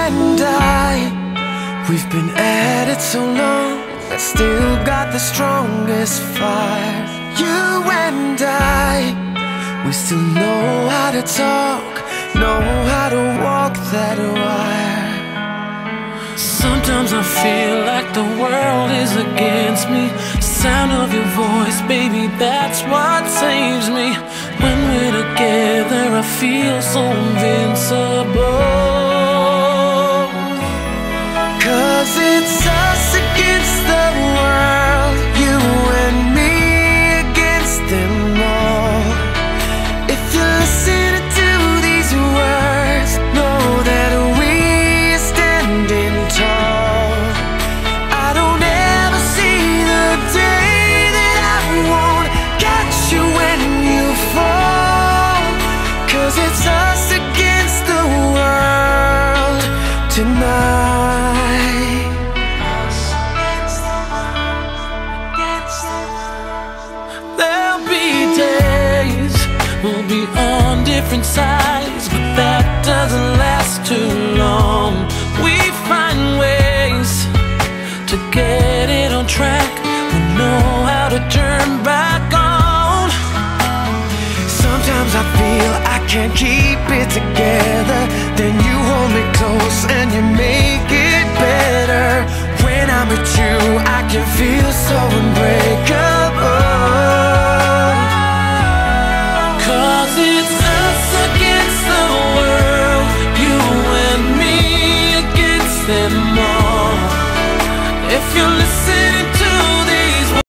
and we've been at it so long, I still got the strongest fire. You and we still know how to talk, know how to walk that wire. Sometimes I feel like the world is against me. Sound of your voice, baby, that's what saves me. When we're together, I feel so invincible. 'Cause it's us against the world, you and me against them all. If you're listening to these words, know that we're standing tall. I don't ever see the day that I won't catch you when you fall. 'Cause it's us against the world tonight. There'll be days we'll be on different sides, but that doesn't last too long. We find ways to get it on track. We know how to turn back on. Sometimes I feel I can't keep it together, then you hold me close and you make it better. When I'm with you, I can feel so unbreakable. 'Cause it's us against the world, you and me against them